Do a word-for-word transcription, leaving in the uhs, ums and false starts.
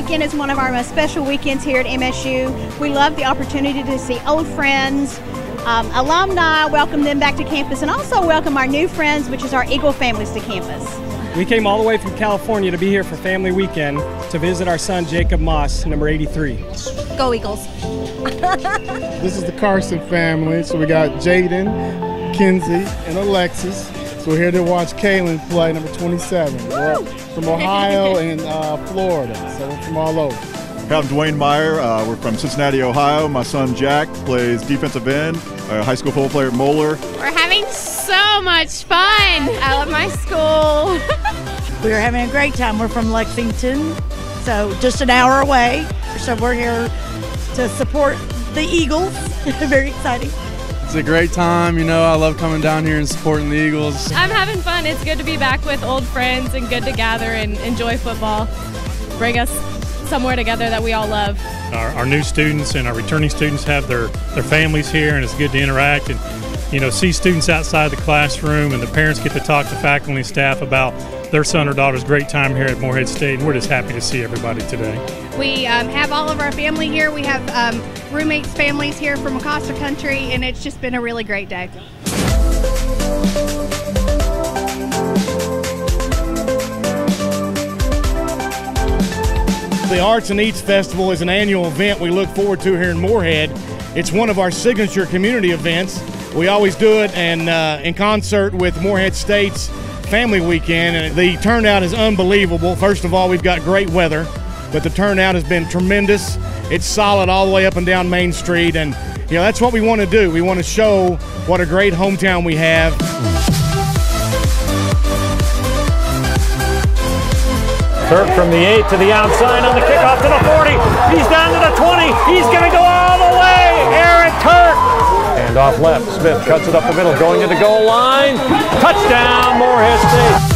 weekend is one of our most special weekends here at M S U. We love the opportunity to see old friends, um, alumni, welcome them back to campus, and also welcome our new friends, which is our Eagle families, to campus. We came all the way from California to be here for Family Weekend to visit our son Jacob Moss, number eighty-three. Go Eagles. This is the Carson family, so we got Jaden, Kenzie, and Alexis. So we're here to watch Kaylin play, number twenty-seven. We're from Ohio and uh, Florida, so we're from all over. I'm Dwayne Meyer. Uh, we're from Cincinnati, Ohio. My son Jack plays defensive end, a high school football player at Moeller. We're having so much fun. I love my school. We're having a great time. We're from Lexington, so just an hour away. So we're here to support the Eagles. Very exciting. It's a great time, you know, I love coming down here and supporting the Eagles. I'm having fun. It's good to be back with old friends and good to gather and enjoy football. Bring us somewhere together that we all love. Our, our new students and our returning students have their, their families here, and it's good to interact and, you know, see students outside the classroom, and the parents get to talk to faculty and staff about their son or daughter's great time here at Morehead State, and we're just happy to see everybody today. We um, have all of our family here. We have um, roommates' families here from across the country, and it's just been a really great day. The Arts and Eats Festival is an annual event we look forward to here in Morehead. It's one of our signature community events. We always do it and uh, in concert with Morehead State's Family Weekend, and the turnout is unbelievable. First of all, we've got great weather, but the turnout has been tremendous. It's solid all the way up and down Main Street, and you know that's what we want to do. We want to show what a great hometown we have. Kirk from the eight to the outside on the kickoff to the forty. He's down to the twenty. He's going to go all the way. Aaron Kirk. And off left, Smith cuts it up the middle, going to the goal line. Touchdown, Morehead State.